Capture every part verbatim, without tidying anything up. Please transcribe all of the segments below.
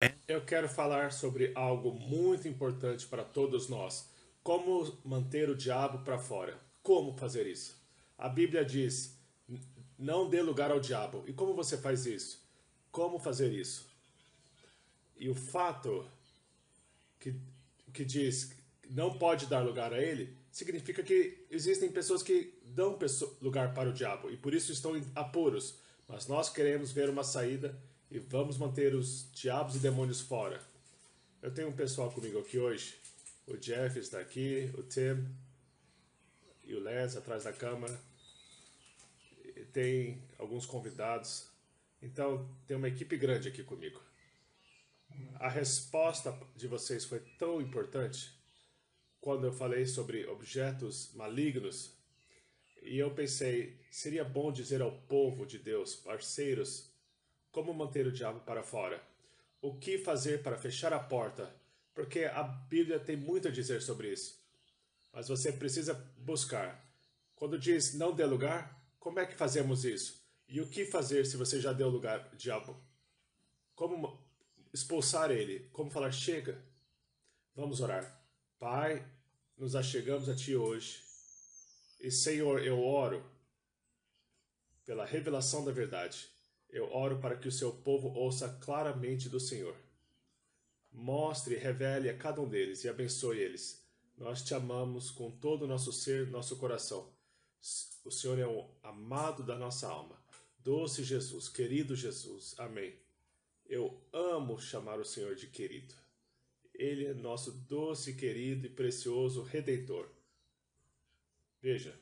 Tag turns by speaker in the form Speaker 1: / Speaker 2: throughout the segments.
Speaker 1: Eu quero falar sobre algo muito importante para todos nós. Como manter o diabo para fora. Como fazer isso? A Bíblia diz: não dê lugar ao diabo. E como você faz isso? Como fazer isso? E o fato que, que diz que não pode dar lugar a ele significa que existem pessoas que dão lugar para o diabo e por isso estão em apuros. Mas nós queremos ver uma saída e vamos manter os diabos e demônios fora. Eu tenho um pessoal comigo aqui hoje. O Jeff está aqui, o Tim e o Les atrás da câmera. E tem alguns convidados. Então tem uma equipe grande aqui comigo. A resposta de vocês foi tão importante quando eu falei sobre objetos malignos. E eu pensei, seria bom dizer ao povo de Deus, parceiros, como manter o diabo para fora. O que fazer para fechar a porta? Porque a Bíblia tem muito a dizer sobre isso. Mas você precisa buscar. Quando diz não dê lugar, como é que fazemos isso? E o que fazer se você já deu lugar ao diabo? Como expulsar ele? Como falar chega? Vamos orar. Pai, nos achegamos a Ti hoje. E Senhor, eu oro pela revelação da verdade. Eu oro para que o Seu povo ouça claramente do Senhor. Mostre e revele a cada um deles e abençoe eles. Nós Te amamos com todo o nosso ser, nosso coração. O Senhor é o amado da nossa alma. Doce Jesus, querido Jesus. Amém. Eu amo chamar o Senhor de querido. Ele é nosso doce, querido e precioso Redentor. Veja,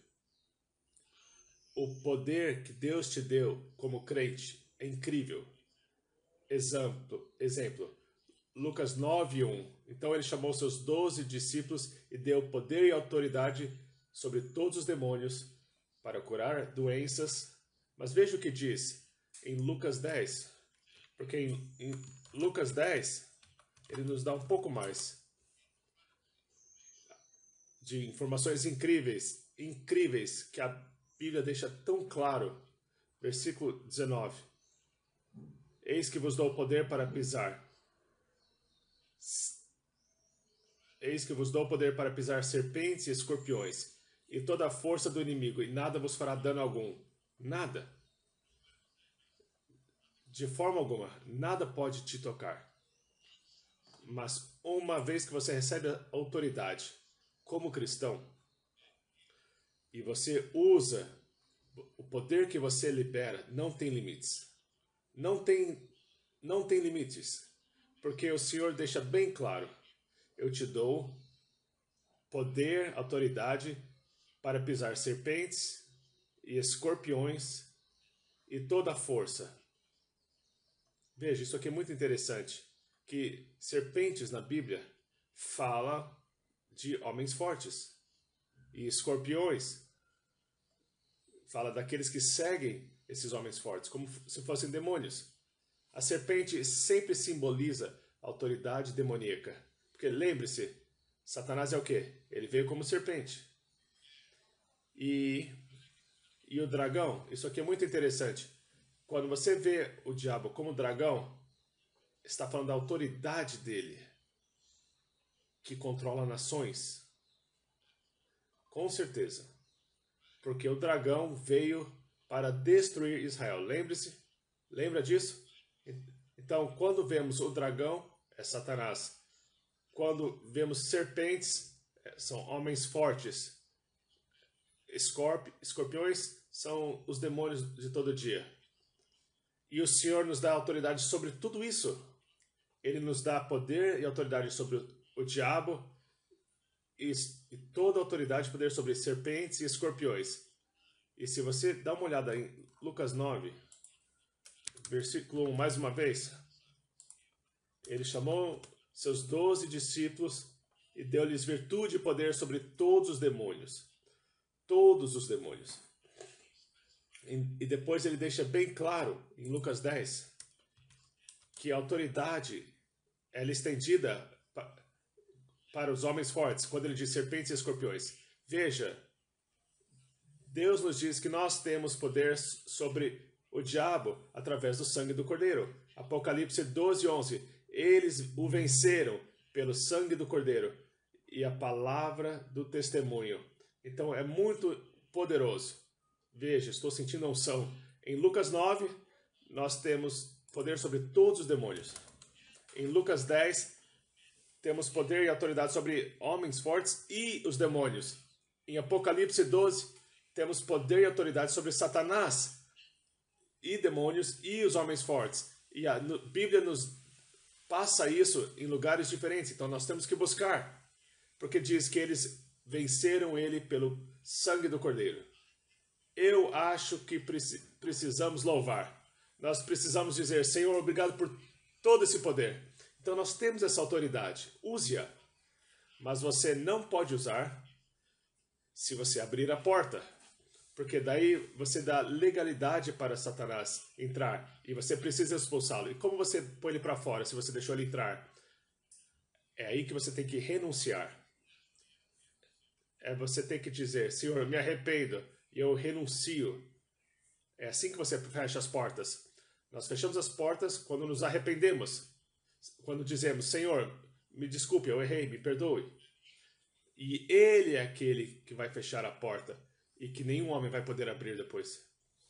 Speaker 1: o poder que Deus te deu como crente é incrível. Exemplo, exemplo Lucas nove, um. Então ele chamou seus doze discípulos e deu poder e autoridade sobre todos os demônios para curar doenças. Mas veja o que diz em Lucas dez. Porque em, em Lucas dez, ele nos dá um pouco mais de informações incríveis, incríveis, que a Bíblia deixa tão claro. Versículo dezenove. Eis que vos dou o poder para pisar. Eis que vos dou o poder para pisar serpentes e escorpiões, e toda a força do inimigo, e nada vos fará dano algum. Nada. De forma alguma, nada pode te tocar. Mas uma vez que você recebe a autoridade como cristão, e você usa o poder que você libera, não tem limites. Não tem, não tem limites. Porque o Senhor deixa bem claro: eu te dou poder, autoridade para pisar serpentes e escorpiões e toda a força. Veja, isso aqui é muito interessante, que serpentes na Bíblia fala de homens fortes e escorpiões fala daqueles que seguem esses homens fortes, como se fossem demônios. A serpente sempre simboliza a autoridade demoníaca. Porque lembre-se, Satanás é o quê? Ele veio como serpente. E, e o dragão, isso aqui é muito interessante. Quando você vê o diabo como dragão, está falando da autoridade dele, que controla nações. Com certeza. Porque o dragão veio para destruir Israel. Lembre-se? Lembra disso? Então, quando vemos o dragão, é Satanás. Quando vemos serpentes, são homens fortes. Escorp escorpiões são os demônios de todo dia. E o Senhor nos dá autoridade sobre tudo isso. Ele nos dá poder e autoridade sobre o diabo e, e toda a autoridade e poder sobre serpentes e escorpiões. E se você dá uma olhada em Lucas nove, versículo um, mais uma vez, ele chamou seus doze discípulos e deu-lhes virtude e poder sobre todos os demônios. Todos os demônios. E depois ele deixa bem claro, em Lucas dez, que a autoridade ela é estendida para os homens fortes, quando ele diz serpentes e escorpiões. Veja, Deus nos diz que nós temos poder sobre o diabo através do sangue do Cordeiro. Apocalipse doze, onze. Eles o venceram pelo sangue do Cordeiro e a palavra do testemunho. Então é muito poderoso. Veja, estou sentindo a unção. Em Lucas nove, nós temos poder sobre todos os demônios. Em Lucas dez, temos poder e autoridade sobre homens fortes e os demônios. Em Apocalipse doze, temos poder e autoridade sobre Satanás e demônios e os homens fortes. E a Bíblia nos passa isso em lugares diferentes. Então nós temos que buscar. Porque diz que eles venceram ele pelo sangue do Cordeiro. Eu acho que precisamos louvar. Nós precisamos dizer, Senhor, obrigado por todo esse poder. Então nós temos essa autoridade. Use-a. Mas você não pode usar se você abrir a porta. Porque daí você dá legalidade para Satanás entrar. E você precisa expulsá-lo. E como você põe ele para fora se você deixou ele entrar? É aí que você tem que renunciar. É você tem que dizer, Senhor, eu me arrependo e eu renuncio. É assim que você fecha as portas. Nós fechamos as portas quando nos arrependemos. Quando dizemos, Senhor, me desculpe, eu errei, me perdoe. E Ele é aquele que vai fechar a porta e que nenhum homem vai poder abrir depois.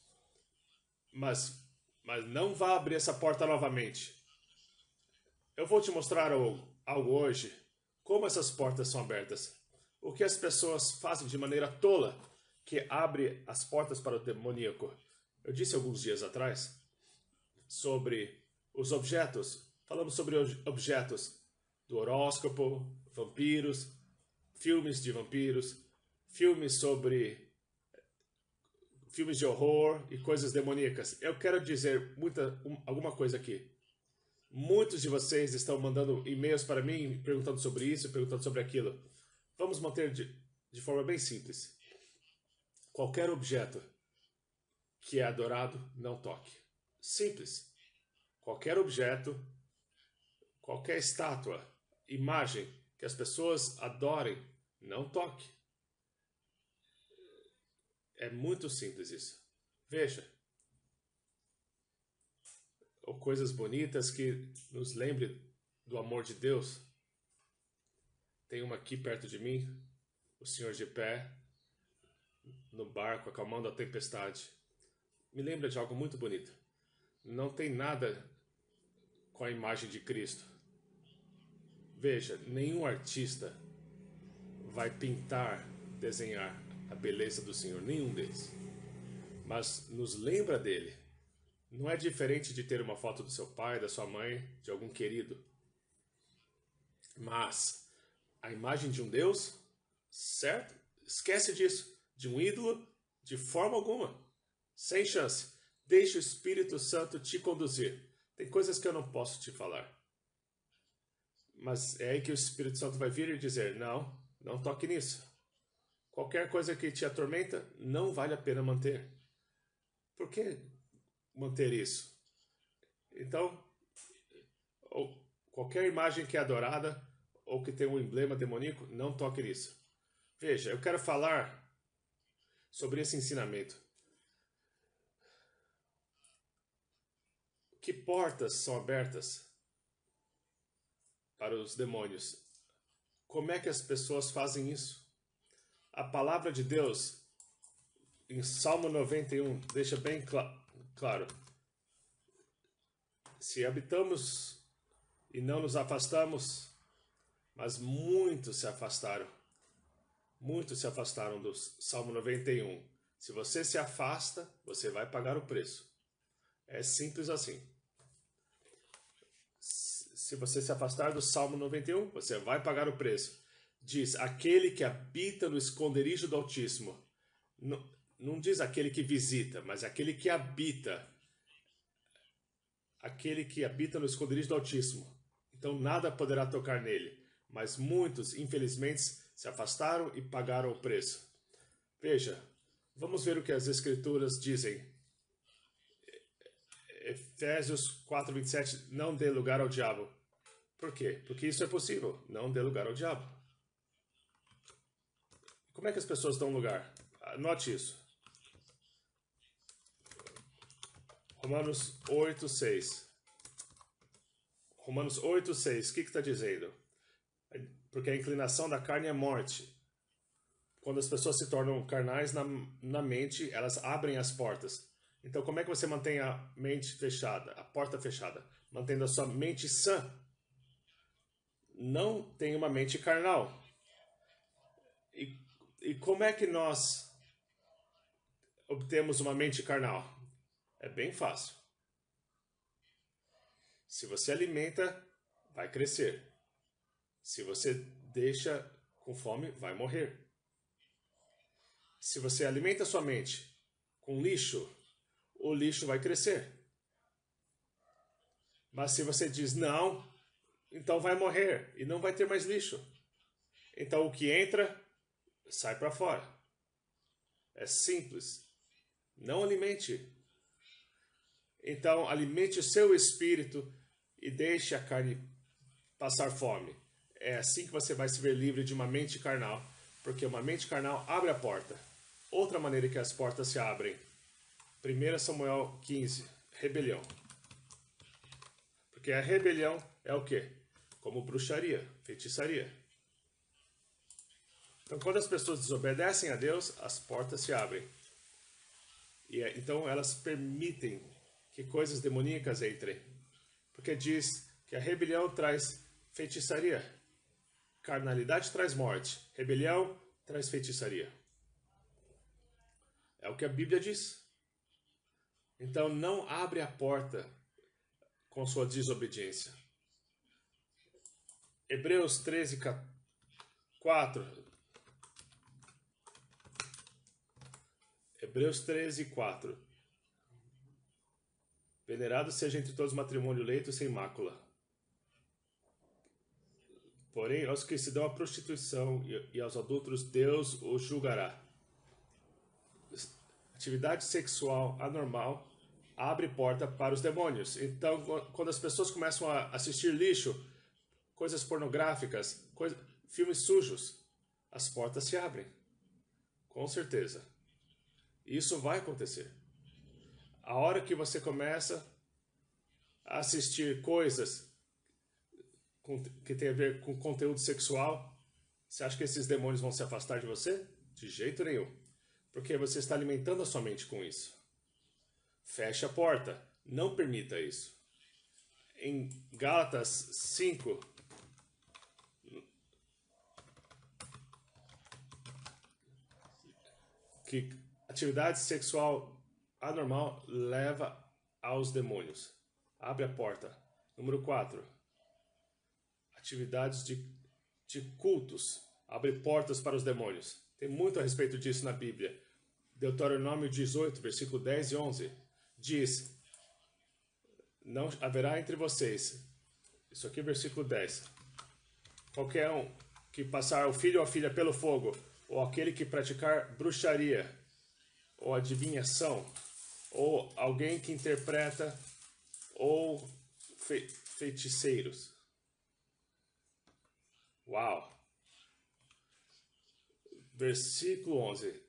Speaker 1: Mas, mas não vá abrir essa porta novamente. Eu vou te mostrar algo, algo hoje, como essas portas são abertas. O que as pessoas fazem de maneira tola, que abre as portas para o demoníaco. Eu disse alguns dias atrás sobre os objetos. Falamos sobre objetos do horóscopo, vampiros, filmes de vampiros, filmes sobre filmes de horror e coisas demoníacas. Eu quero dizer muita, um, alguma coisa aqui. Muitos de vocês estão mandando e-mails para mim perguntando sobre isso, perguntando sobre aquilo. Vamos manter de, de forma bem simples. Qualquer objeto que é adorado, não toque. Simples. Qualquer objeto, qualquer estátua, imagem que as pessoas adorem, não toque. É muito simples isso. Veja. Ou coisas bonitas que nos lembrem do amor de Deus. Tem uma aqui perto de mim, o Senhor de pé, no barco, acalmando a tempestade. Me lembra de algo muito bonito. Não tem nada com a imagem de Cristo. Veja, nenhum artista vai pintar, desenhar a beleza do Senhor, nenhum deles. Mas nos lembra dele. Não é diferente de ter uma foto do seu pai, da sua mãe, de algum querido. Mas a imagem de um Deus, certo? Esquece disso. De um ídolo, de forma alguma. Sem chance. Deixe o Espírito Santo te conduzir. Tem coisas que eu não posso te falar. Mas é aí que o Espírito Santo vai vir e dizer, não, não toque nisso. Qualquer coisa que te atormenta, não vale a pena manter. Por que manter isso? Então, ou qualquer imagem que é adorada, ou que tem um emblema demoníaco, não toque nisso. Veja, eu quero falar sobre esse ensinamento. Que portas são abertas para os demônios? Como é que as pessoas fazem isso? A palavra de Deus, em Salmo noventa e um, deixa bem cl- claro. Se habitamos e não nos afastamos, mas muitos se afastaram. Muitos se afastaram do Salmo noventa e um. Se você se afasta, você vai pagar o preço. É simples assim. Se você se afastar do Salmo noventa e um, você vai pagar o preço. Diz, aquele que habita no esconderijo do Altíssimo. Não, não diz aquele que visita, mas aquele que habita. Aquele que habita no esconderijo do Altíssimo. Então nada poderá tocar nele. Mas muitos, infelizmente, se afastaram e pagaram o preço. Veja, vamos ver o que as Escrituras dizem. Efésios quatro, vinte e sete, não dê lugar ao diabo. Por quê? Porque isso é possível. Não dê lugar ao diabo. Como é que as pessoas dão lugar? Note isso. Romanos oito, seis. Romanos oito, seis, o que está dizendo? Porque a inclinação da carne é morte. Quando as pessoas se tornam carnais na, na mente, elas abrem as portas. Então, como é que você mantém a mente fechada, a porta fechada? Mantendo a sua mente sã. Não tem uma mente carnal. E, e como é que nós obtemos uma mente carnal? É bem fácil. Se você alimenta, vai crescer. Se você deixa com fome, vai morrer. Se você alimenta sua mente com lixo, o lixo vai crescer. Mas se você diz não, então vai morrer e não vai ter mais lixo. Então o que entra, sai para fora. É simples. Não alimente. Então alimente o seu espírito e deixe a carne passar fome. É assim que você vai se ver livre de uma mente carnal, porque uma mente carnal abre a porta. Outra maneira que as portas se abrem. primeiro Samuel quinze, rebelião. Porque a rebelião é o quê? Como bruxaria, feitiçaria. Então, quando as pessoas desobedecem a Deus, as portas se abrem. E então elas permitem que coisas demoníacas entrem. Porque diz que a rebelião traz feitiçaria. Carnalidade traz morte. Rebelião traz feitiçaria. É o que a Bíblia diz. Então não abre a porta com sua desobediência. Hebreus treze, quatro. Hebreus treze, quatro. Venerado seja entre todos o matrimônio leito sem mácula. Porém, aos que se dão à prostituição e aos adúlteros, Deus os julgará. Atividade sexual anormal abre porta para os demônios. Então, quando as pessoas começam a assistir lixo, coisas pornográficas, coisa, filmes sujos, as portas se abrem. Com certeza. Isso vai acontecer. A hora que você começa a assistir coisas que tem a ver com conteúdo sexual, você acha que esses demônios vão se afastar de você? De jeito nenhum. Porque você está alimentando a sua mente com isso. Feche a porta. Não permita isso. Em Gálatas cinco, que atividade sexual anormal leva aos demônios. Abre a porta. Número quatro. Atividades de, de cultos. Abre portas para os demônios. Tem muito a respeito disso na Bíblia. Deuteronômio dezoito, versículo dez e onze. Diz: não haverá entre vocês. Isso aqui é versículo dez. Qualquer um que passar o filho ou a filha pelo fogo, ou aquele que praticar bruxaria, ou adivinhação, ou alguém que interpreta, ou fe feiticeiros. Uau! Versículo onze.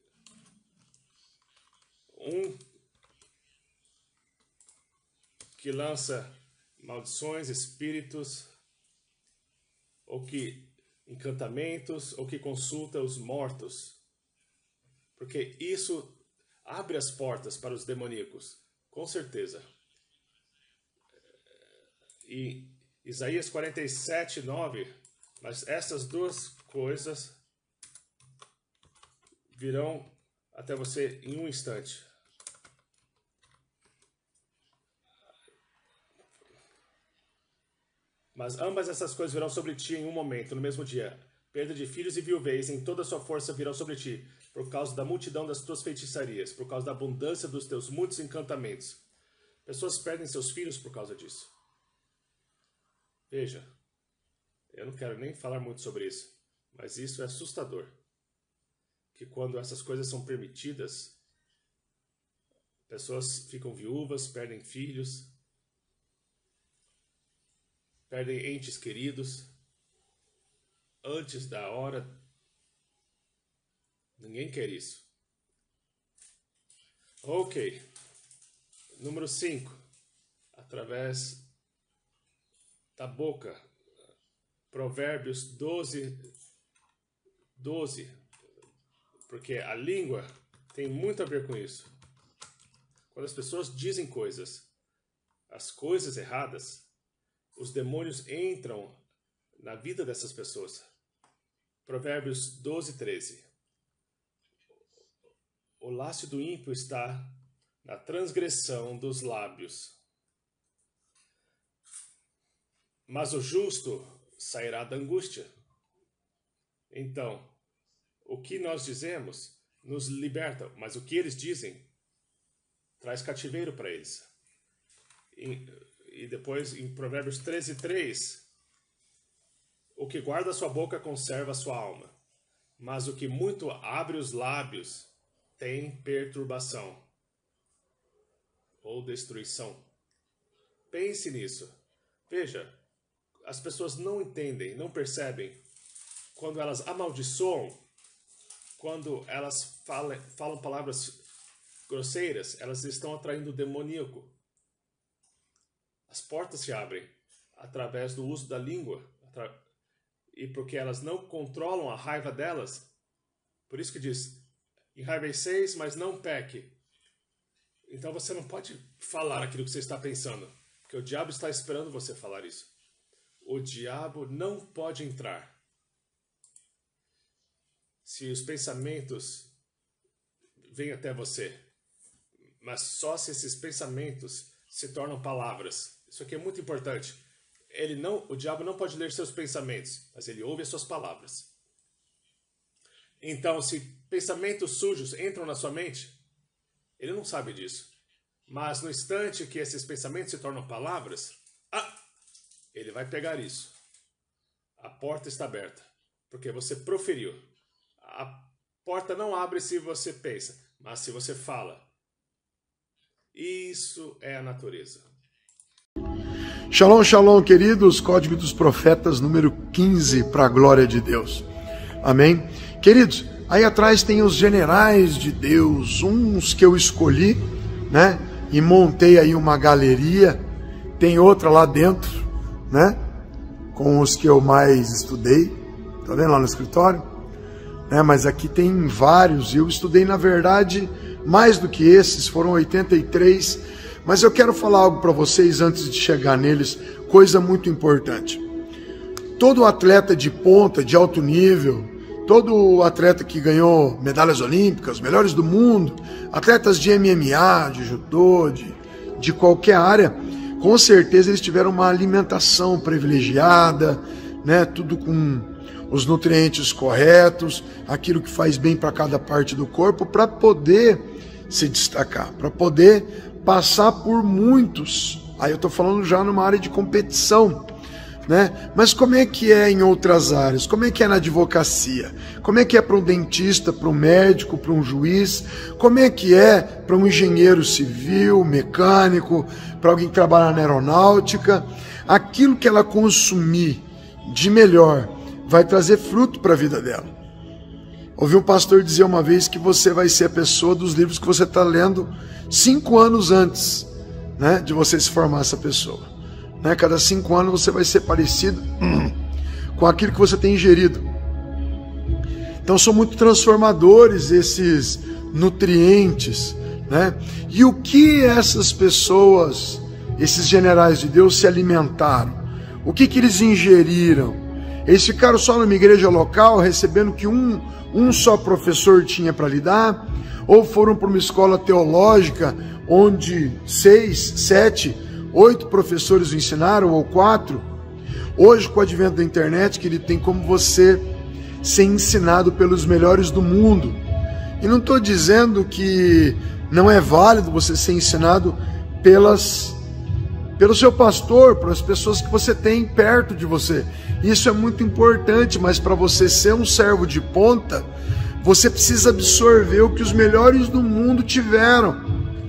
Speaker 1: Um que lança maldições, espíritos, ou que encantamentos, ou que consulta os mortos. Porque isso abre as portas para os demoníacos, com certeza. E Isaías quarenta e sete, nove, mas essas duas coisas virão até você em um instante. Mas ambas essas coisas virão sobre ti em um momento, no mesmo dia. Perda de filhos e viuvez em toda a sua força virão sobre ti, por causa da multidão das tuas feitiçarias, por causa da abundância dos teus muitos encantamentos. Pessoas perdem seus filhos por causa disso. Veja, eu não quero nem falar muito sobre isso, mas isso é assustador. Que quando essas coisas são permitidas, pessoas ficam viúvas, perdem filhos, perdem entes queridos, antes da hora. Ninguém quer isso. Ok. Número cinco. Através da boca. Provérbios doze, doze. Porque a língua tem muito a ver com isso. Quando as pessoas dizem coisas, as coisas erradas, os demônios entram na vida dessas pessoas. Provérbios doze, treze. O laço do ímpio está na transgressão dos lábios, mas o justo sairá da angústia. Então, o que nós dizemos nos liberta, mas o que eles dizem traz cativeiro para eles. E, e depois, em Provérbios treze, três, o que guarda sua boca conserva sua alma, mas o que muito abre os lábios tem perturbação ou destruição. Pense nisso. Veja, as pessoas não entendem, não percebem. Quando elas amaldiçoam, quando elas falam, falam palavras grosseiras, elas estão atraindo o demoníaco. As portas se abrem através do uso da língua. E porque elas não controlam a raiva delas, por isso que diz, enraiveceis, mas não peque. Então você não pode falar aquilo que você está pensando, porque o diabo está esperando você falar isso. O diabo não pode entrar se os pensamentos vêm até você, mas só se esses pensamentos se tornam palavras. Isso aqui é muito importante. Ele não, o diabo não pode ler seus pensamentos, mas ele ouve as suas palavras. Então, se pensamentos sujos entram na sua mente, ele não sabe disso. Mas no instante que esses pensamentos se tornam palavras, ah, ele vai pegar isso. A porta está aberta, porque você proferiu. A porta não abre se você pensa, mas se você fala. Isso é a natureza.
Speaker 2: Shalom, shalom, queridos. Código dos Profetas, número quinze, para a glória de Deus. Amém? Queridos, aí atrás tem os generais de Deus, uns que eu escolhi, né? E montei aí uma galeria. Tem outra lá dentro, né? Com os que eu mais estudei. Tá vendo lá no escritório? É, mas aqui tem vários. Eu estudei, na verdade, mais do que esses, foram oitenta e três. Mas eu quero falar algo para vocês antes de chegar neles, coisa muito importante. Todo atleta de ponta, de alto nível, todo atleta que ganhou medalhas olímpicas, melhores do mundo, atletas de M M A, de judô, de, de qualquer área, com certeza eles tiveram uma alimentação privilegiada, né, tudo com os nutrientes corretos, aquilo que faz bem para cada parte do corpo, para poder se destacar, para poder passar por muitos. Aí eu estou falando já numa área de competição, né? Mas como é que é em outras áreas? Como é que é na advocacia? Como é que é para um dentista, para um médico, para um juiz? Como é que é para um engenheiro civil, mecânico, para alguém que trabalha na aeronáutica? Aquilo que ela consumir de melhor vai trazer fruto para a vida dela. Ouvi um pastor dizer uma vez que você vai ser a pessoa dos livros que você está lendo cinco anos antes, né, de você se formar essa pessoa. Né? Cada cinco anos você vai ser parecido com aquilo que você tem ingerido. Então são muito transformadores esses nutrientes, né? E o que essas pessoas, esses generais de Deus, se alimentaram? O que que eles ingeriram? Eles ficaram só numa igreja local, recebendo que um, um só professor tinha para lidar? Ou foram para uma escola teológica, onde seis, sete, oito professores o ensinaram, ou quatro? Hoje, com o advento da internet, que ele tem como você ser ensinado pelos melhores do mundo. E não estou dizendo que não é válido você ser ensinado pelas... pelo seu pastor, pelas pessoas que você tem perto de você. Isso é muito importante, mas para você ser um servo de ponta, você precisa absorver o que os melhores do mundo tiveram.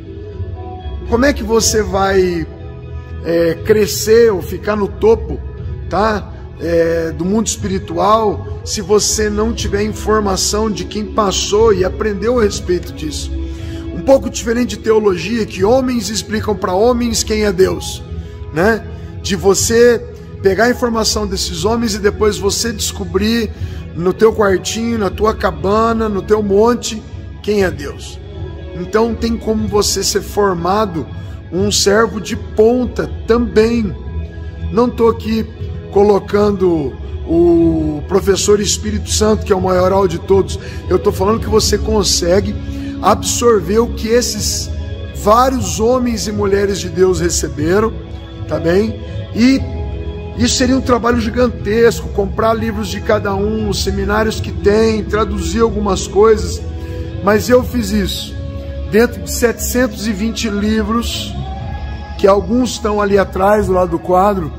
Speaker 2: Como é que você vai é, crescer ou ficar no topo, tá? É, do mundo espiritual, se você não tiver informação de quem passou e aprendeu a respeito disso? Um pouco diferente de teologia, que homens explicam para homens quem é Deus, né? De você pegar a informação desses homens e depois você descobrir no teu quartinho, na tua cabana, no teu monte, quem é Deus. Então tem como você ser formado um servo de ponta também. Não estou aqui colocando o professor Espírito Santo, que é o maioral de todos. Eu estou falando que você consegue absorver o que esses vários homens e mulheres de Deus receberam, tá bem? E isso seria um trabalho gigantesco, comprar livros de cada um, os seminários que tem, traduzir algumas coisas, mas eu fiz isso dentro de setecentos e vinte livros, que alguns estão ali atrás, do lado do quadro,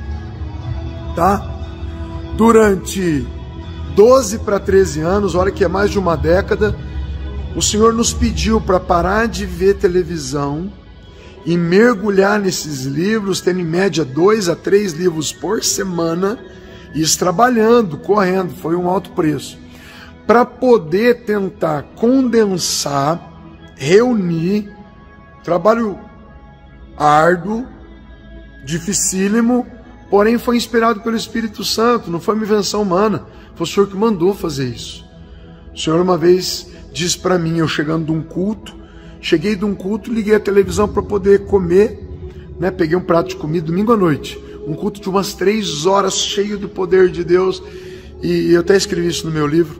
Speaker 2: tá? Durante doze para treze anos, olha que é mais de uma década, o Senhor nos pediu para parar de ver televisão e mergulhar nesses livros, tendo em média dois a três livros por semana, e isso trabalhando, correndo, foi um alto preço, para poder tentar condensar, reunir, trabalho árduo, dificílimo, porém foi inspirado pelo Espírito Santo, não foi uma invenção humana, foi o Senhor que mandou fazer isso. O Senhor uma vez disse para mim, eu chegando de um culto, cheguei de um culto, liguei a televisão para poder comer, né? Peguei um prato de comida domingo à noite, um culto de umas três horas, cheio do poder de Deus, e eu até escrevi isso no meu livro.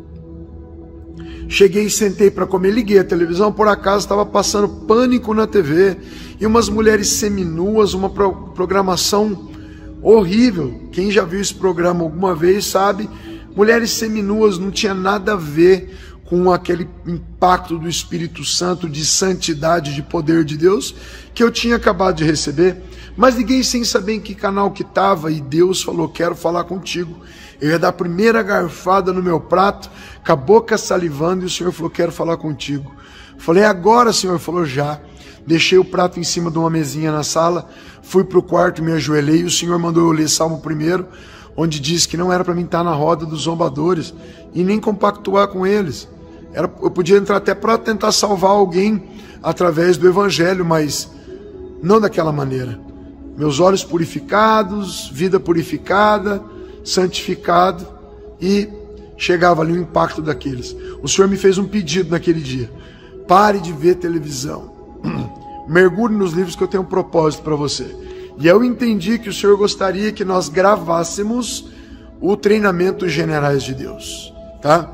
Speaker 2: Cheguei e sentei para comer, liguei a televisão, por acaso estava passando Pânico na T V, e umas mulheres seminuas, uma pro programação horrível. Quem já viu esse programa alguma vez sabe, mulheres seminuas, não tinha nada a ver com aquele impacto do Espírito Santo, de santidade, de poder de Deus, que eu tinha acabado de receber, mas liguei sem saber em que canal que estava, e Deus falou, quero falar contigo. Eu ia dar a primeira garfada no meu prato, com a boca salivando, e o Senhor falou, quero falar contigo. Falei, agora, Senhor? Falou, já. Deixei o prato em cima de uma mesinha na sala, fui para o quarto, me ajoelhei, e o Senhor mandou eu ler Salmo primeiro, onde diz que não era para mim estar na roda dos zombadores, e nem compactuar com eles. Era, eu podia entrar até para tentar salvar alguém através do Evangelho, mas não daquela maneira. Meus olhos purificados, vida purificada, santificado, e chegava ali o impacto daqueles. O Senhor me fez um pedido naquele dia: pare de ver televisão, mergulhe nos livros que eu tenho um propósito para você. E eu entendi que o Senhor gostaria que nós gravássemos o treinamento Generais de Deus, tá?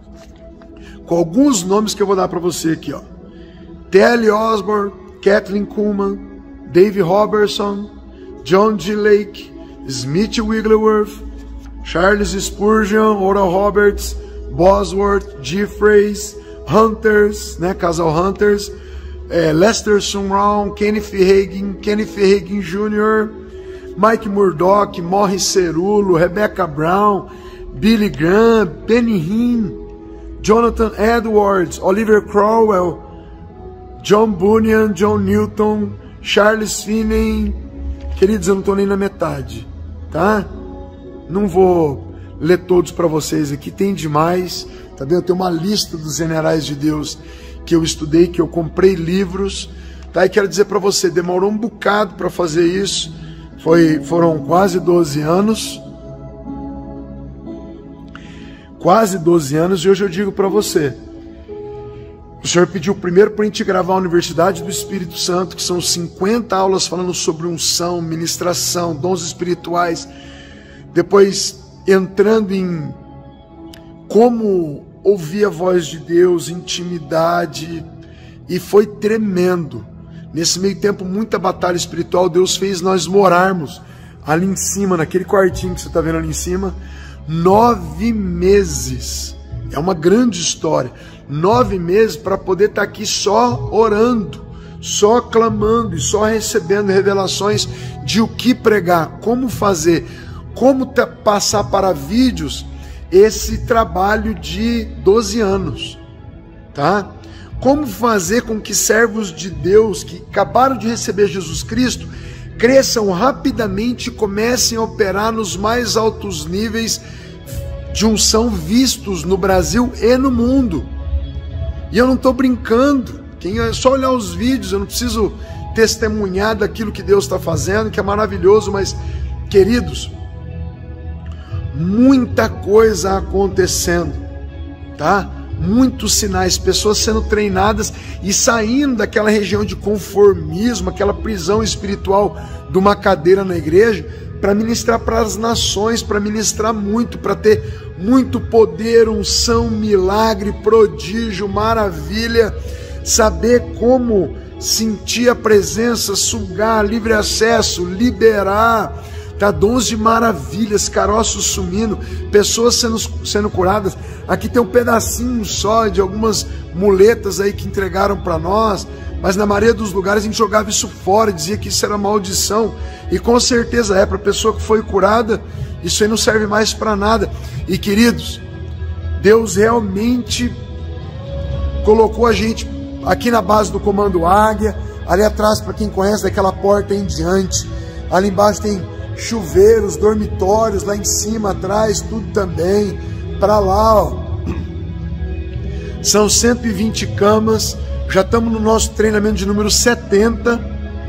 Speaker 2: Com alguns nomes que eu vou dar para você aqui, ó. T L Osborne, Kathleen Kuhlman, Dave Robertson, John G. Lake, Smith Wigglesworth, Charles Spurgeon, Oral Roberts, Bosworth, Jeffreys, Hunters, né, casal Hunters, é, Lester Sumrall, Kenneth Hagin, Kenneth Hagin Júnior, Mike Murdock, Morris Cerulo, Rebecca Brown, Billy Graham, Benny Hinn, Jonathan Edwards, Oliver Cromwell, John Bunyan, John Newton, Charles Finney. Queridos, eu não estou nem na metade, tá? Não vou ler todos para vocês aqui, tem demais, tá bem? Eu tenho uma lista dos generais de Deus que eu estudei, que eu comprei livros, tá? E quero dizer para você, demorou um bocado para fazer isso, Foi, foram quase doze anos, quase doze anos, e hoje eu digo para você, o Senhor pediu primeiro para a gente gravar a Universidade do Espírito Santo, que são cinquenta aulas falando sobre unção, ministração, dons espirituais, depois entrando em como ouvir a voz de Deus, intimidade, e foi tremendo. Nesse meio tempo, muita batalha espiritual. Deus fez nós morarmos ali em cima, naquele quartinho que você está vendo ali em cima, nove meses. É uma grande história. Nove meses para poder estar aqui só orando, só clamando e só recebendo revelações de o que pregar, como fazer, como passar para vídeos esse trabalho de doze anos, tá? Como fazer com que servos de Deus que acabaram de receber Jesus Cristo cresçam rapidamente e comecem a operar nos mais altos níveis de unção vistos no Brasil e no mundo. E eu não estou brincando, quem é só olhar os vídeos, eu não preciso testemunhar daquilo que Deus está fazendo, que é maravilhoso, mas Queridos, muita coisa acontecendo, tá? Muitos sinais, pessoas sendo treinadas e saindo daquela região de conformismo, aquela prisão espiritual de uma cadeira na igreja, para ministrar para as nações, para ministrar muito, para ter muito poder, unção, milagre, prodígio, maravilha, saber como sentir a presença, sugar, livre acesso, liberar, tá? Dons de maravilhas, caroços sumindo, pessoas sendo, sendo curadas. Aqui tem um pedacinho só de algumas muletas aí que entregaram para nós, mas na maioria dos lugares a gente jogava isso fora, dizia que isso era maldição, e com certeza é, para a pessoa que foi curada, isso aí não serve mais para nada. E queridos, Deus realmente colocou a gente aqui na base do Comando Águia, ali atrás, para quem conhece, daquela porta em diante, ali embaixo tem chuveiros, dormitórios, lá em cima, atrás, tudo também, para lá, ó, são cento e vinte camas, já estamos no nosso treinamento de número setenta,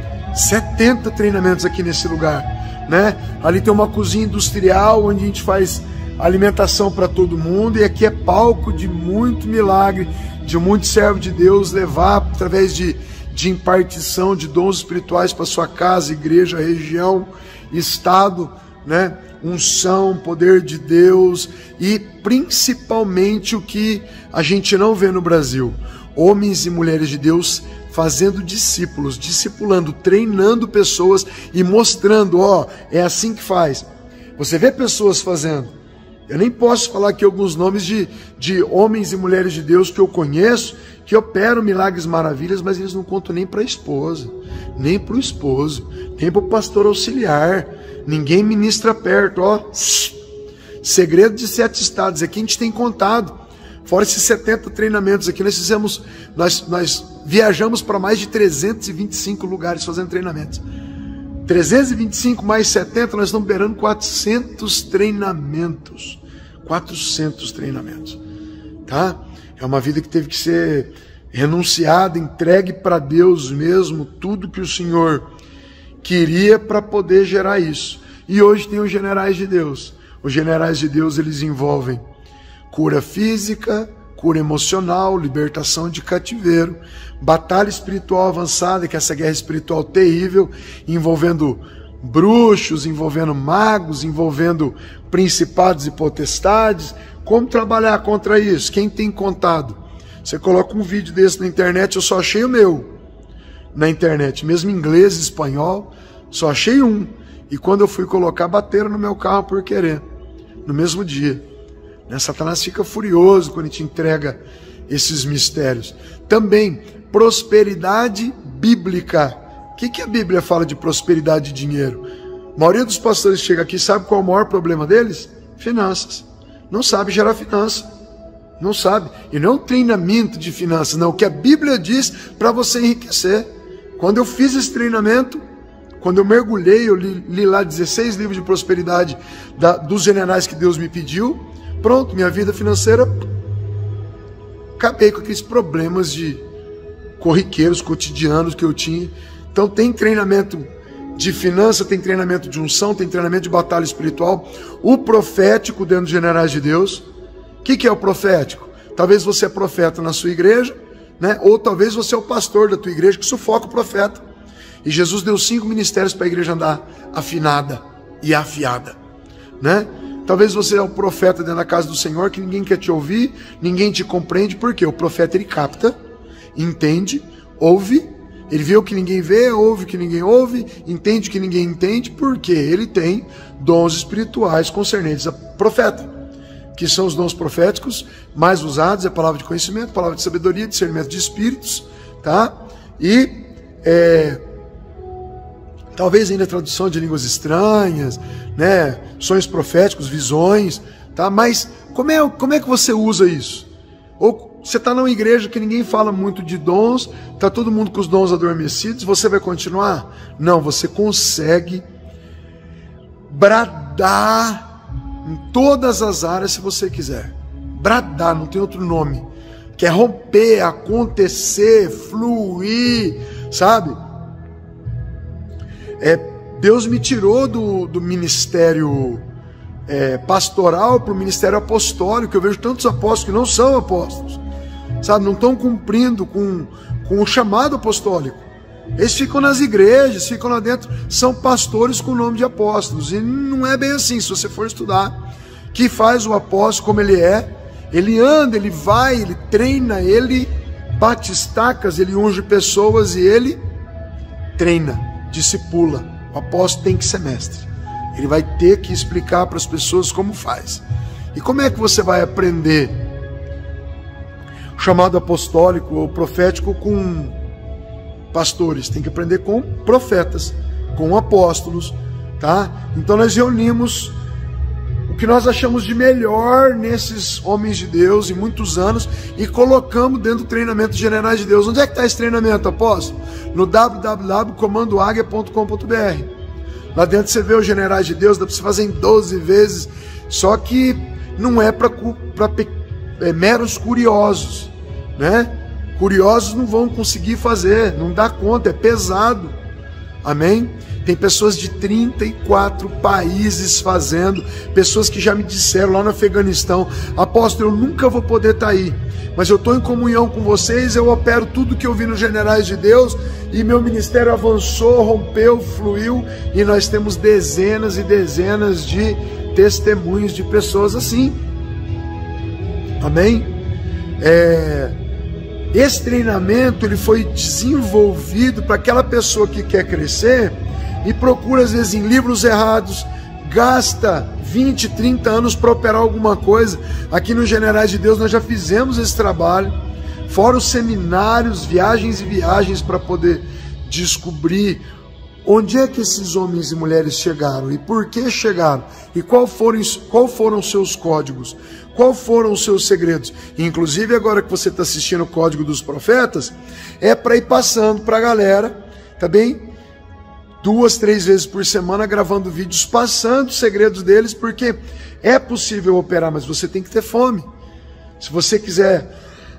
Speaker 2: setenta treinamentos aqui nesse lugar, né? Ali tem uma cozinha industrial, onde a gente faz alimentação para todo mundo, e aqui é palco de muito milagre, de muito servo de Deus levar, através de, de impartição de dons espirituais para sua casa, igreja, região, estado, né? Unção, poder de Deus, e principalmente o que a gente não vê no Brasil, homens e mulheres de Deus fazendo discípulos, discipulando, treinando pessoas e mostrando, ó, é assim que faz. Você vê pessoas fazendo. Eu nem posso falar aqui alguns nomes de, de homens e mulheres de Deus que eu conheço, que operam milagres, maravilhas, mas eles não contam nem para a esposa, nem para o esposo, nem para o pastor auxiliar. Ninguém ministra perto, ó. Segredo de sete estados, aqui a gente tem contado. Fora esses setenta treinamentos aqui, nós fizemos, nós, nós viajamos para mais de trezentos e vinte e cinco lugares fazendo treinamentos. trezentos e vinte e cinco mais setenta, nós estamos beirando quatrocentos treinamentos. quatrocentos treinamentos, tá? É uma vida que teve que ser renunciada, entregue para Deus mesmo, tudo que o Senhor queria para poder gerar isso. E hoje tem os generais de Deus. Os generais de Deus, eles envolvem cura física, cura emocional, libertação de cativeiro, batalha espiritual avançada, que é essa guerra espiritual terrível, envolvendo bruxos, envolvendo magos, envolvendo principados e potestades. Como trabalhar contra isso? Quem tem contado? Você coloca um vídeo desse na internet, eu só achei o meu na internet, mesmo em inglês e espanhol, só achei um. E quando eu fui colocar, bateram no meu carro por querer, no mesmo dia. Né? Satanás fica furioso quando a gente entrega esses mistérios. Também, prosperidade bíblica. O que, que a Bíblia fala de prosperidade e dinheiro? A maioria dos pastores chega aqui, sabe qual é o maior problema deles? Finanças. Não sabe gerar finanças. Não sabe. E não é um treinamento de finanças, não. O que a Bíblia diz para você enriquecer. Quando eu fiz esse treinamento, quando eu mergulhei, eu li, li lá dezesseis livros de prosperidade da, dos generais que Deus me pediu. Pronto, minha vida financeira, acabei com aqueles problemas de corriqueiros, cotidianos que eu tinha. Então tem treinamento de finança, tem treinamento de unção, tem treinamento de batalha espiritual. O profético dentro dos generais de Deus. O que, que é o profético? Talvez você é profeta na sua igreja, né? Ou talvez você é o pastor da tua igreja que sufoca o profeta. E Jesus deu cinco ministérios para a igreja andar afinada e afiada, né? Talvez você é o profeta dentro da casa do Senhor, que ninguém quer te ouvir, ninguém te compreende, porque o profeta ele capta, entende, ouve, ele vê o que ninguém vê, ouve o que ninguém ouve, entende o que ninguém entende, porque ele tem dons espirituais concernentes a profeta, que são os dons proféticos mais usados, é a palavra de conhecimento, palavra de sabedoria, discernimento de espíritos, tá? E é, talvez ainda tradução de línguas estranhas, né? Sonhos proféticos, visões, tá? Mas como é, como é que você usa isso? Ou você está numa igreja que ninguém fala muito de dons, está todo mundo com os dons adormecidos, você vai continuar? Não, você consegue bradar em todas as áreas se você quiser. Bradar, não tem outro nome. Quer romper, acontecer, fluir, sabe? É Deus me tirou do, do ministério é, pastoral para o ministério apostólico. Eu vejo tantos apóstolos que não são apóstolos, sabe? Não estão cumprindo com, com o chamado apostólico. Eles ficam nas igrejas, ficam lá dentro, são pastores com o nome de apóstolos. E não é bem assim, se você for estudar. Que faz o apóstolo como ele é, ele anda, ele vai, ele treina, ele bate estacas, ele unge pessoas e ele treina, discipula. O apóstolo tem que ser mestre. Ele vai ter que explicar para as pessoas como faz. E como é que você vai aprender o chamado apostólico ou profético com pastores? Tem que aprender com profetas, com apóstolos, tá? Então nós reunimos o que nós achamos de melhor nesses homens de Deus em muitos anos e colocamos dentro do treinamento de Generais de Deus. Onde é que está esse treinamento, apóstolo? No w w w ponto comando águia ponto com ponto b r. Lá dentro você vê os Generais de Deus, dá para você fazer em doze vezes, só que não é para é, meros curiosos, né? Curiosos não vão conseguir fazer, não dá conta, é pesado. Amém? Tem pessoas de trinta e quatro países fazendo, pessoas que já me disseram lá no Afeganistão: apóstolo, eu nunca vou poder estar aí, mas eu estou em comunhão com vocês, eu opero tudo que eu vi nos Generais de Deus, e meu ministério avançou, rompeu, fluiu, e nós temos dezenas e dezenas de testemunhos de pessoas assim. Amém? É... Esse treinamento ele foi desenvolvido para aquela pessoa que quer crescer e procura às vezes em livros errados, gasta vinte, trinta anos para operar alguma coisa. Aqui nos Generais de Deus nós já fizemos esse trabalho, fora os seminários, viagens e viagens para poder descobrir onde é que esses homens e mulheres chegaram e por que chegaram e qual foram, qual foram os seus códigos, qual foram os seus segredos. Inclusive agora que você está assistindo o Código dos Profetas, é para ir passando para a galera, tá bem? Duas, três vezes por semana gravando vídeos, passando os segredos deles, porque é possível operar, mas você tem que ter fome. Se você quiser,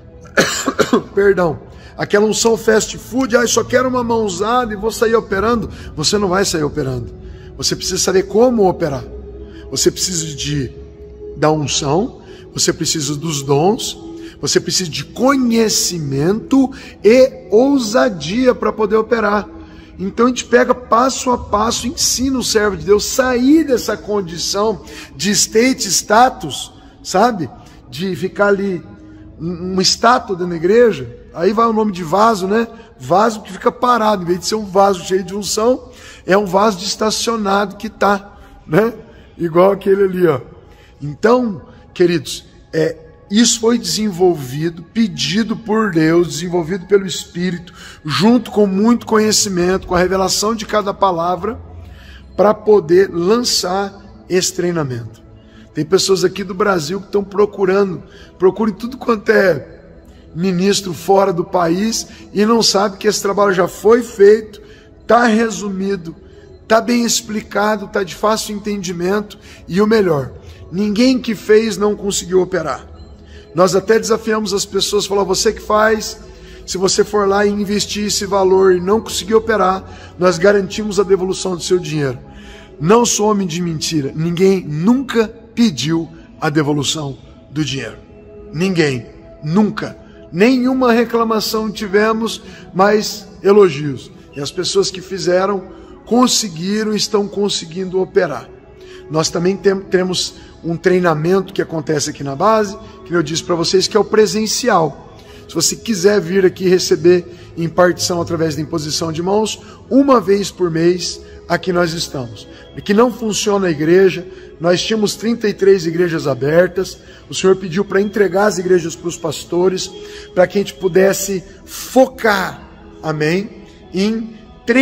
Speaker 2: perdão, aquela unção fast food, ah, eu só quero uma mãozada e vou sair operando, você não vai sair operando. Você precisa saber como operar. Você precisa de, da unção, você precisa dos dons, você precisa de conhecimento e ousadia para poder operar. Então a gente pega passo a passo, ensina o servo de Deus sair dessa condição de state, status, sabe? De ficar ali, uma estátua dentro da igreja, aí vai o nome de vaso, né? Vaso que fica parado, em vez de ser um vaso cheio de unção, é um vaso de estacionado que está, né? Igual aquele ali, ó. Então, queridos, é, isso foi desenvolvido, pedido por Deus, desenvolvido pelo Espírito, junto com muito conhecimento, com a revelação de cada palavra, para poder lançar esse treinamento. Tem pessoas aqui do Brasil que estão procurando, procurem tudo quanto é ministro fora do país e não sabe que esse trabalho já foi feito, está resumido, está bem explicado, está de fácil entendimento e o melhor, ninguém que fez não conseguiu operar. Nós até desafiamos as pessoas, falar, você que faz, se você for lá e investir esse valor e não conseguir operar, nós garantimos a devolução do seu dinheiro. Não sou homem de mentira, ninguém nunca pediu a devolução do dinheiro. Ninguém, nunca. Nenhuma reclamação tivemos, mas elogios. E as pessoas que fizeram, conseguiram, estão conseguindo operar. Nós também tem, temos um treinamento que acontece aqui na base, que eu disse para vocês, que é o presencial. Se você quiser vir aqui receber impartição através da imposição de mãos, uma vez por mês, aqui nós estamos. Aqui não funciona a igreja, nós tínhamos trinta e três igrejas abertas, o Senhor pediu para entregar as igrejas para os pastores, para que a gente pudesse focar, amém, em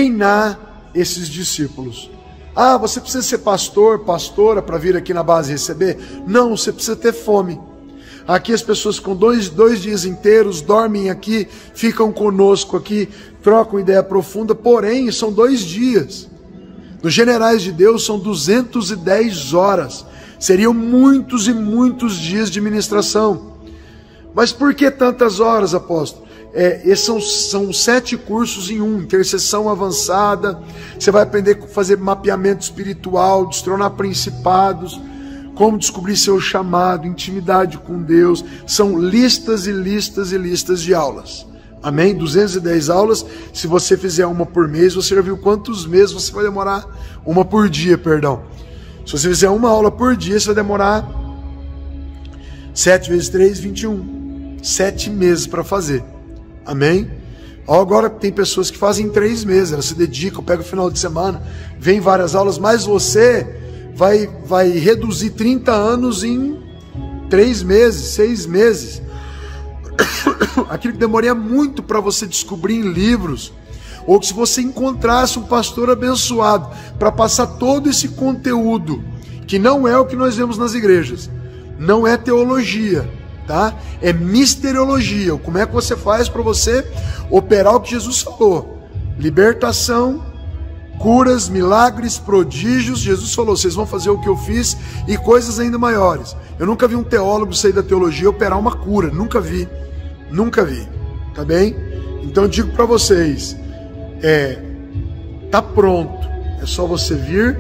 Speaker 2: treinar esses discípulos. Ah, você precisa ser pastor, pastora para vir aqui na base receber? Não, você precisa ter fome. Aqui as pessoas ficam dois, dois dias inteiros, dormem aqui, ficam conosco aqui, trocam ideia profunda, porém são dois dias. Nos Generais de Deus são duzentas e dez horas, seriam muitos e muitos dias de ministração. Mas por que tantas horas, apóstolo? é, esses são, são sete cursos em um, intercessão avançada, você vai aprender a fazer mapeamento espiritual, destronar principados, como descobrir seu chamado, intimidade com Deus, são listas e listas e listas de aulas, amém? duzentas e dez aulas, se você fizer uma por mês, você já viu quantos meses você vai demorar? Uma por dia, perdão. Se você fizer uma aula por dia, você vai demorar sete vezes três, vinte e um, sete meses para fazer. Amém? Agora tem pessoas que fazem em três meses, elas se dedicam, pegam o final de semana, vem várias aulas, mas você vai, vai reduzir trinta anos em três meses, seis meses. Aquilo que demoraria muito para você descobrir em livros, ou que se você encontrasse um pastor abençoado para passar todo esse conteúdo, que não é o que nós vemos nas igrejas, não é teologia, tá? É misteriologia. Como é que você faz para você operar o que Jesus falou? Libertação, curas, milagres, prodígios. Jesus falou, vocês vão fazer o que eu fiz e coisas ainda maiores. Eu nunca vi um teólogo sair da teologia operar uma cura, nunca vi, nunca vi, tá bem? Então eu digo para vocês, é, tá pronto, é só você vir,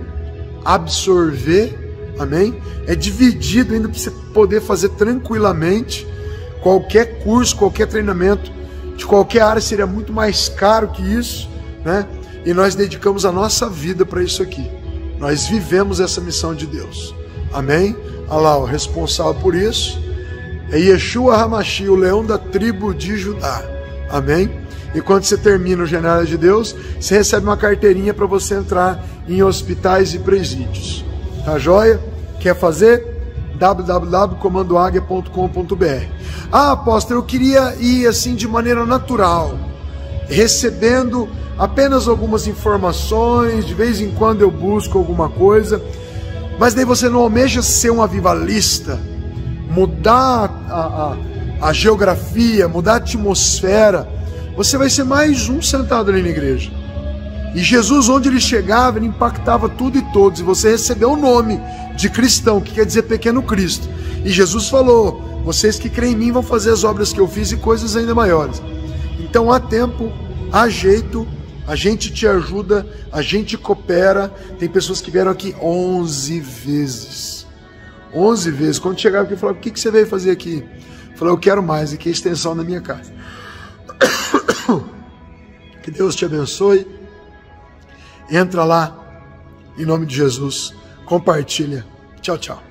Speaker 2: absorver, amém? É dividido ainda para você poder fazer tranquilamente. Qualquer curso, qualquer treinamento de qualquer área seria muito mais caro que isso, né? E nós dedicamos a nossa vida para isso aqui. Nós vivemos essa missão de Deus, amém? Olha lá, o responsável por isso é Yeshua Hamashi, o leão da tribo de Judá, amém? E quando você termina o General de Deus, você recebe uma carteirinha para você entrar em hospitais e presídios. Tá joia? Quer fazer? w w w ponto comando águia ponto com ponto b r. Ah, apóstolo, eu queria ir assim de maneira natural, recebendo apenas algumas informações, de vez em quando eu busco alguma coisa, mas daí você não almeja ser um avivalista, mudar a, a, a geografia, mudar a atmosfera. Você vai ser mais um sentado ali na igreja. E Jesus, onde ele chegava, ele impactava tudo e todos. E você recebeu o nome de cristão, que quer dizer pequeno Cristo. E Jesus falou, vocês que creem em mim vão fazer as obras que eu fiz e coisas ainda maiores. Então há tempo, há jeito, a gente te ajuda, a gente coopera. Tem pessoas que vieram aqui onze vezes. onze vezes. Quando chegaram aqui, falaram, o que, que você veio fazer aqui? Eu falei, eu quero mais, aqui é a extensão da minha casa. Que Deus te abençoe. Entra lá, em nome de Jesus. Compartilha. Tchau, tchau.